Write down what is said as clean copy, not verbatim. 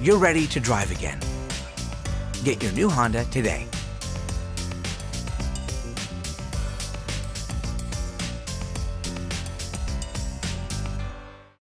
you're ready to drive again. Get your new Honda today.